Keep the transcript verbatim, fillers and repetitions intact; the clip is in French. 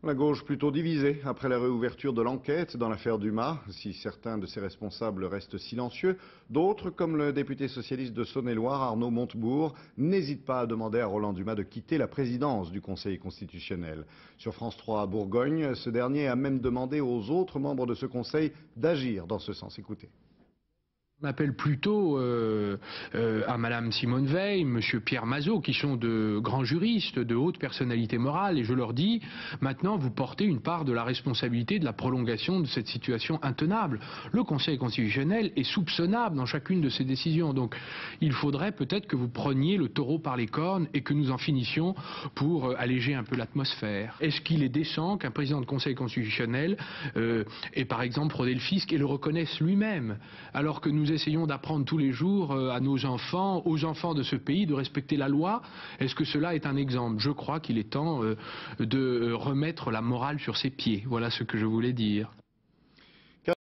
La gauche plutôt divisée après la réouverture de l'enquête dans l'affaire Dumas. Si certains de ses responsables restent silencieux, d'autres, comme le député socialiste de Saône-et-Loire, Arnaud Montebourg, n'hésitent pas à demander à Roland Dumas de quitter la présidence du Conseil constitutionnel. Sur France trois à Bourgogne, ce dernier a même demandé aux autres membres de ce Conseil d'agir dans ce sens. Écoutez. On appelle plutôt euh, euh, à Madame Simone Veil, Monsieur Pierre Mazeaud, qui sont de grands juristes, de hautes personnalités morales, et je leur dis, maintenant vous portez une part de la responsabilité de la prolongation de cette situation intenable. Le Conseil constitutionnel est soupçonnable dans chacune de ses décisions, donc il faudrait peut-être que vous preniez le taureau par les cornes et que nous en finissions pour euh, alléger un peu l'atmosphère. Est-ce qu'il est décent qu'un président de Conseil constitutionnel euh, ait par exemple fraudé le fisc et le reconnaisse lui-même, alors que nous Nous essayons d'apprendre tous les jours à nos enfants, aux enfants de ce pays, de respecter la loi? Est-ce que cela est un exemple? Je crois qu'il est temps de remettre la morale sur ses pieds. Voilà ce que je voulais dire.